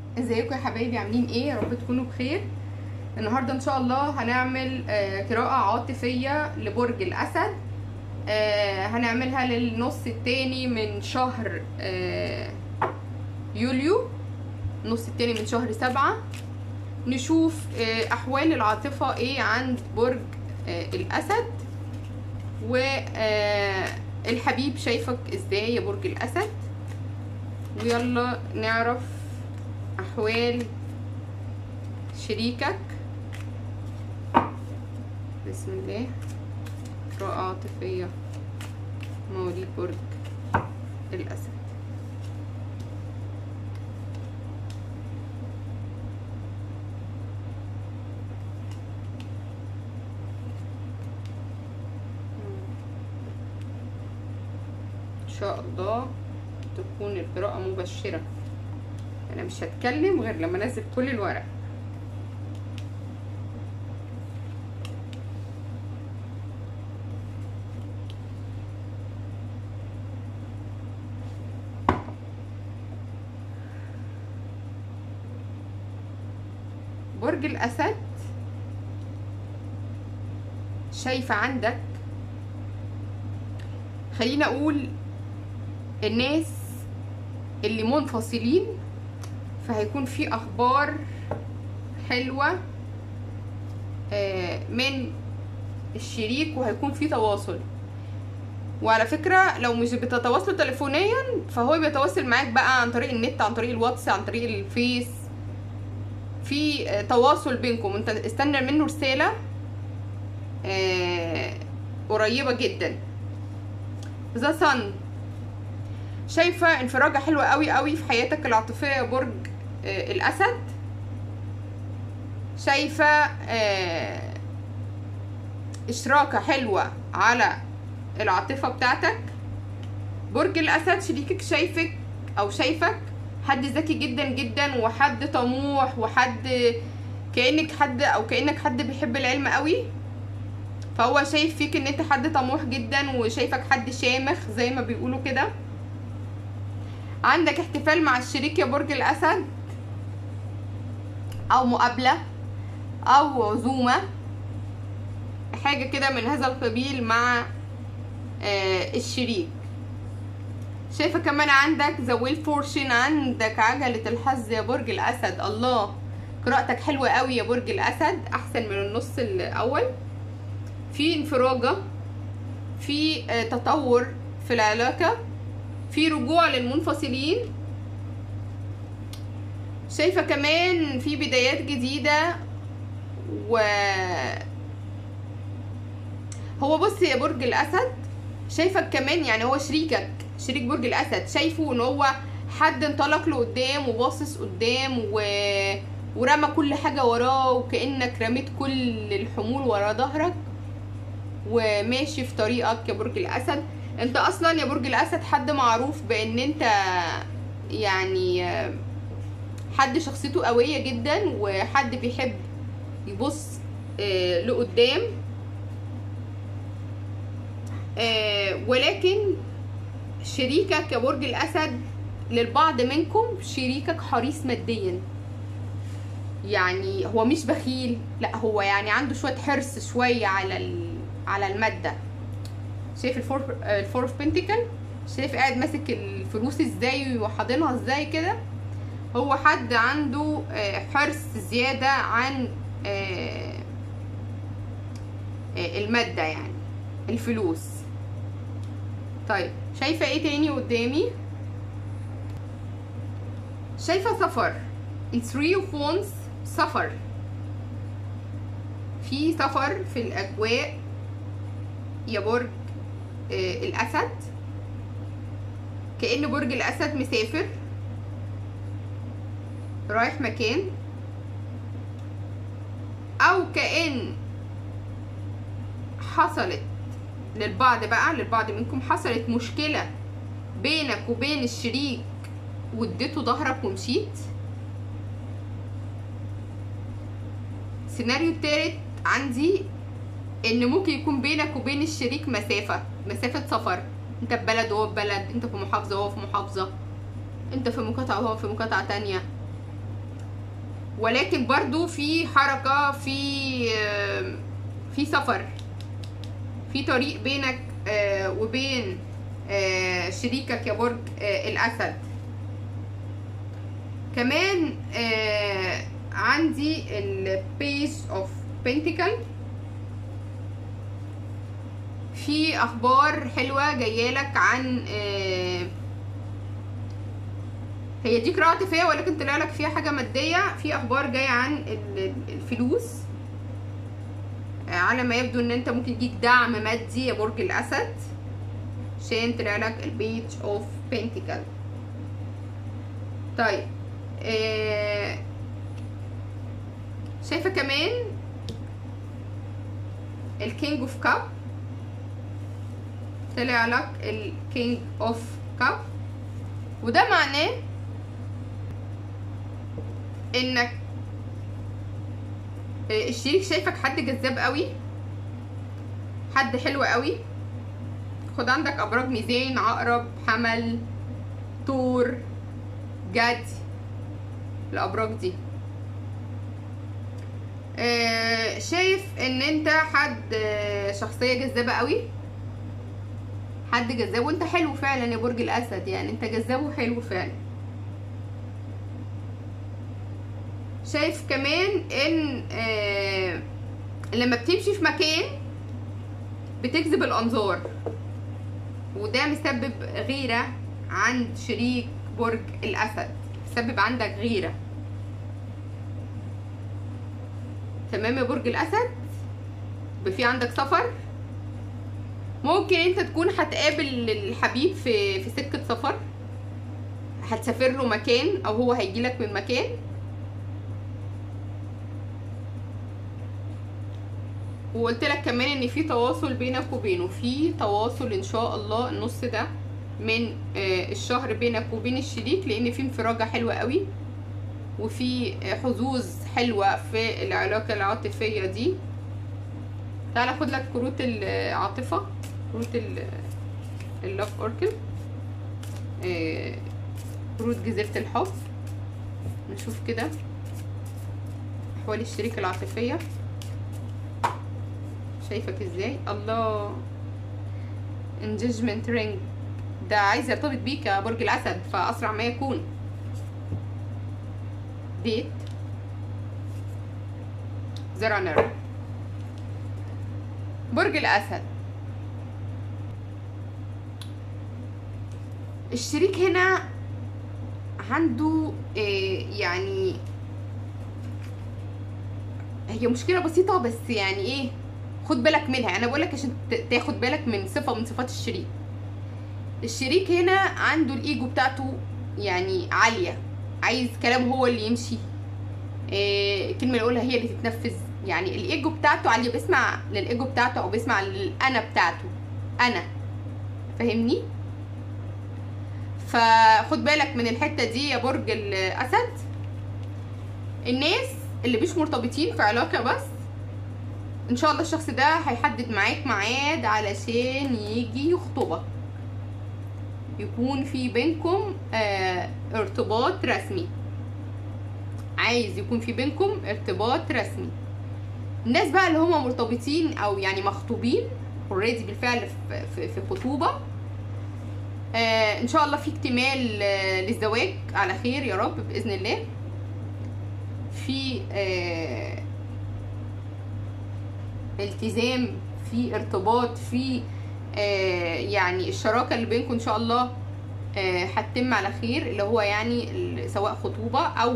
ازيكم يا حبايبي؟ عاملين ايه؟ يا رب تكونوا بخير. النهارده ان شاء الله هنعمل قراءة عاطفية لبرج الاسد. هنعملها للنص التاني من شهر يوليو، النص التاني من شهر 7. نشوف احوال العاطفة ايه عند برج الاسد، والحبيب شايفك ازاي يا برج الاسد. ويلا نعرف احوال شريكك. بسم الله. قراءة عاطفية مواليد برج الأسد. إن شاء الله تكون القراءة مبشرة. أنا مش هتكلم غير لما أنزل كل الورق. برج الأسد شايفة عندك، خلينا أقول الناس اللي منفصلين، فهيكون في أخبار حلوة من الشريك، وهيكون في تواصل. وعلى فكرة لو مش بتتواصلوا تليفونيا فهو بيتواصل معاك بقى عن طريق النت، عن طريق الواتس، عن طريق الفيس. في تواصل بينكم، انت استنى منه رسالة قريبة جدا. ذا صن شايفة انفراجة حلوة قوي قوي في حياتك العاطفية يا برج الأسد. شايفة اشراكة حلوة على العاطفة بتاعتك. برج الأسد شريكك شايفك أو شايفك حد ذكي جدا جدا، وحد طموح، وحد كأنك حد بيحب العلم قوي. فهو شايف فيك ان انت حد طموح جدا، وشايفك حد شامخ زي ما بيقولوا كده. عندك احتفال مع الشريك يا برج الأسد، او مقابلة او عزومة، حاجة كده من هذا القبيل مع الشريك. شايفة كمان عندك ذا ويل فورشن، عندك عجلة الحظ يا برج الأسد. الله، قراءتك حلوة قوي يا برج الأسد، أحسن من النص الأول. في انفراجة، في تطور في العلاقة، في رجوع للمنفصلين. شايفة كمان في بدايات جديدة. هو بص يا برج الأسد، شايفك كمان يعني هو شريك برج الأسد، شايفه ان هو حد انطلق لقدام وباصص قدام ورمى كل حاجة وراه، وكأنك رميت كل الحمول ورا ظهرك وماشي في طريقك يا برج الأسد. انت اصلا يا برج الأسد حد معروف بان انت يعني حد شخصيته قوية جدا، وحد بيحب يبص لقدام. ولكن شريكك يا برج الأسد للبعض منكم شريكك حريص ماديا، يعني هو مش بخيل، لا هو يعني عنده شوية حرص شوية على المادة. شايف الفور اوف بنتيكل، شايف قاعد ماسك الفلوس ازاي وحاضنها ازاي كده. هو حد عنده حرص زيادة عن المادة، يعني الفلوس. طيب شايفة ايه تاني قدامي؟ شايفة سفر، الثري اوف وانز، سفر، في سفر في الأجواء يا برج الأسد. كأن برج الأسد مسافر رايح مكان، أو كأن حصلت للبعض منكم حصلت مشكلة بينك وبين الشريك واديته ظهرك ومشيت. السيناريو التالت عندي ان ممكن يكون بينك وبين الشريك مسافة سفر. انت في بلد وهو في بلد، انت في محافظة وهو في محافظة، انت في مقاطعة وهو في مقاطعة تانية. ولكن برضو في حركة، في سفر، في طريق بينك وبين شريكك يا برج الأسد. كمان عندي البيج اوف بنتيكل، في اخبار حلوه جايالك عن هي دي قراءة عاطفية ولكن طلع لك فيها حاجة مادية. في اخبار جاية عن الفلوس، على ما يبدو ان انت ممكن يجيك دعم مادي يا برج الاسد، عشان طلع لك البيج اوف بنتيكل. طيب شايفة كمان الكينج اوف كاب، طلع لك الكينج اوف كاب، وده معناه انك الشريك شايفك حد جذاب قوي، حد حلو قوي. خد عندك ابراج ميزان، عقرب، حمل، ثور، جدي، الابراج دي. شايف ان انت حد شخصيه جذابه قوي، حد جذاب، وانت حلو فعلا يا برج الاسد، يعني انت جذاب وحلو فعلا. شايف كمان ان لما بتمشي في مكان بتجذب الانظار، وده مسبب غيره عند شريك برج الاسد، مسبب عندك غيره. تمام يا برج الاسد. في عندك سفر، ممكن انت تكون هتقابل الحبيب في سكة سفر، هتسافر له مكان او هو هيجيلك من مكان. وقلت لك كمان ان في تواصل بينك وبينه، في تواصل ان شاء الله النص ده من الشهر بينك وبين الشريك، لان في انفراجة حلوة قوي وفي حظوظ حلوة في العلاقة العاطفية دي. تعالى خد لك كروت العاطفة، كروت اللاف اوركل، كروت جزيرة الحب. نشوف كده احوال الشريك العاطفية، شايفك ازاي. الله، انجيجمنت رينج، ده عايز يرتبط بيك يا برج الاسد فاسرع ما يكون. ديت، ذا رانر. برج الاسد، الشريك هنا عنده يعني هي مشكلة بسيطة بس يعني ايه، خد بالك منها. انا بقولك عشان تاخد بالك من صفة من صفات الشريك. الشريك هنا عنده الايجو بتاعته يعني عالية، عايز كلامه هو اللي يمشي، الكلمة اللي يقولها هي اللي تتنفذ. يعني الايجو بتاعته عالية، بيسمع للايجو بتاعته او بيسمع للانا بتاعته، انا فاهمني. فخد بالك من الحتة دي يا برج الاسد. الناس اللي مش مرتبطين في علاقة بس، ان شاء الله الشخص ده هيحدد معاك ميعاد علشان يجي يخطبك، يكون في بينكم ارتباط رسمي، عايز يكون في بينكم ارتباط رسمي. الناس بقى اللي هما مرتبطين او يعني مخطوبين اوريدي بالفعل في خطوبة، ان شاء الله في اكتمال للزواج على خير يا رب باذن الله. في التزام، في ارتباط، في يعني الشراكه اللي بينكم ان شاء الله هتتم على خير، اللي هو يعني سواء خطوبه او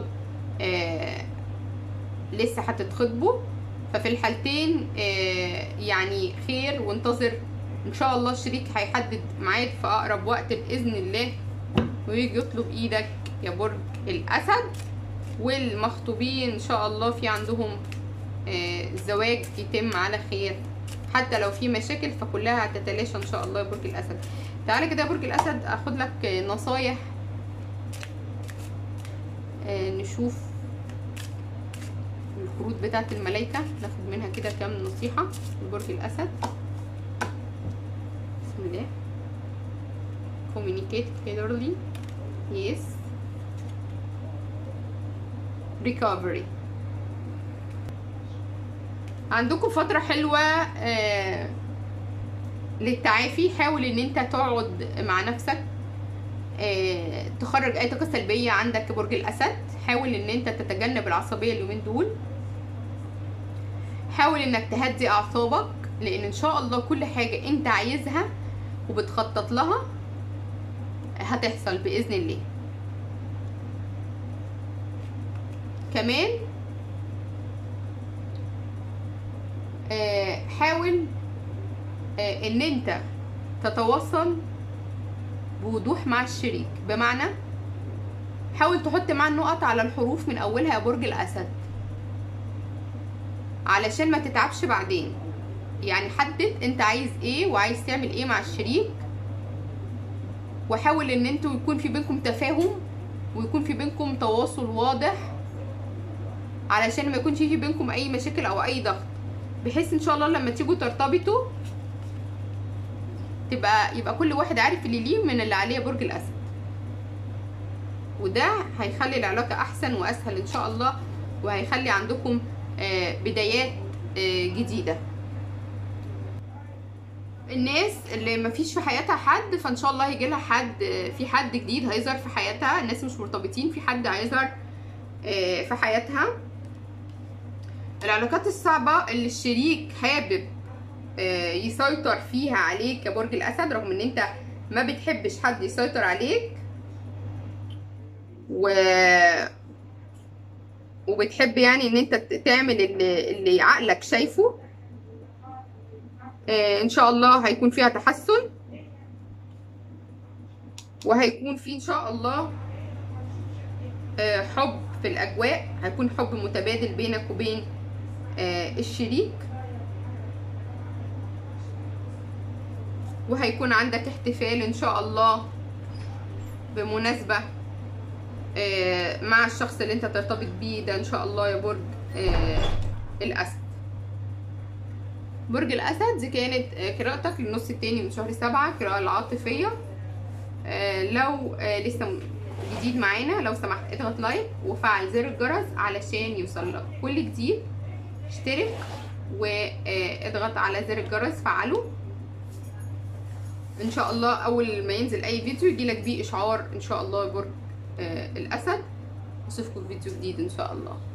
لسه هتتخطبوا. ففي الحالتين يعني خير، وانتظر ان شاء الله الشريك هيحدد ميعاد في اقرب وقت باذن الله ويجي يطلب ايدك يا برج الاسد. والمخطوبين ان شاء الله في عندهم الزواج يتم على خير، حتى لو في مشاكل فكلها هتتلاشى ان شاء الله يا برج الاسد. تعالى كده يا برج الاسد اخد لك نصايح، نشوف الخروج بتاعت الملائكه، ناخد منها كده كام نصيحه لبرج الاسد. بسم الله. communicate clearly, yes. ريكفري. عندكم فترة حلوة للتعافي. حاول ان انت تقعد مع نفسك، تخرج اي طاقة سلبية عندك برج الاسد. حاول ان انت تتجنب العصبية اليومين دول. حاول انك تهدي اعصابك، لان ان شاء الله كل حاجة انت عايزها وبتخطط لها هتحصل باذن الله. كمان حاول ان انت تتواصل بوضوح مع الشريك، بمعنى حاول تحط مع النقط على الحروف من اولها يا برج الاسد علشان ما تتعبش بعدين. يعني حدد انت عايز ايه وعايز تعمل ايه مع الشريك، وحاول ان انتوا يكون في بينكم تفاهم ويكون في بينكم تواصل واضح علشان ما يكونش في بينكم اي مشاكل او اي ضغط، بحيث ان شاء الله لما تيجوا ترتبطوا يبقى كل واحد عارف اللي ليه من اللي عليه برج الاسد، وده هيخلي العلاقة احسن واسهل ان شاء الله، وهيخلي عندكم بدايات جديدة. الناس اللي مفيش في حياتها حد، فان شاء الله هيجي لها حد، في حد جديد هيظهر في حياتها. الناس مش مرتبطين، في حد هيظهر في حياتها. العلاقات الصعبة اللي الشريك حابب يسيطر فيها عليك يا برج الاسد، رغم ان انت ما بتحبش حد يسيطر عليك وبتحب يعني ان انت تعمل اللي عقلك شايفه، ان شاء الله هيكون فيها تحسن، وهيكون في ان شاء الله حب في الاجواء. هيكون حب متبادل بينك وبين الشريك، وهيكون عندك احتفال ان شاء الله بمناسبة مع الشخص اللي انت ترتبط بيه ده ان شاء الله يا برج الاسد. برج الاسد دي كانت قراءتك للنص التاني من شهر 7، القراءة العاطفية. لو لسه جديد معانا، لو سمحت اضغط لايك وفعل زر الجرس علشان يوصلك كل جديد. اشترك واضغط على زر الجرس، فعله ان شاء الله. اول ما ينزل اي فيديو يجيلك بيه اشعار ان شاء الله يا برج الاسد. اشوفكم في فيديو جديد ان شاء الله.